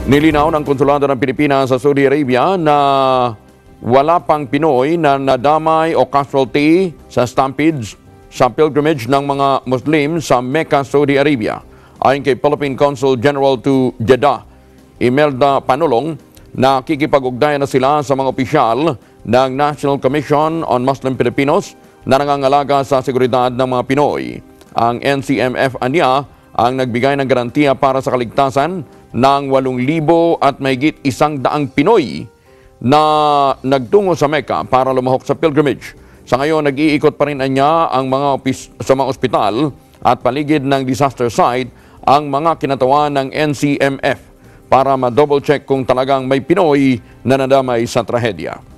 Nilinaw ng konsulado ng Pilipinas sa Saudi Arabia na wala pang Pinoy na nadamay o casualty sa stampedes sa pilgrimage ng mga Muslim sa Mecca, Saudi Arabia. Ayon kay Philippine consul-general to Jeddah, Imelda Panulong, nakikipag-ugnayan na sila sa mga opisyal ng National Commission on Muslim Filipinos na nangangalaga sa seguridad ng mga Pinoy. Ang NCMF anya ang nagbigay ng garantiya para sa kaligtasan ng 8,000 at mahigit 100 Pinoy na nagtungo sa Mecca para lumahok sa pilgrimage. Sa ngayon, nag-iikot pa rin niya ang sa mga ospital at paligid ng disaster site ang mga kinatawan ng NCMF para ma-double check kung talagang may Pinoy na nadamay sa trahedya.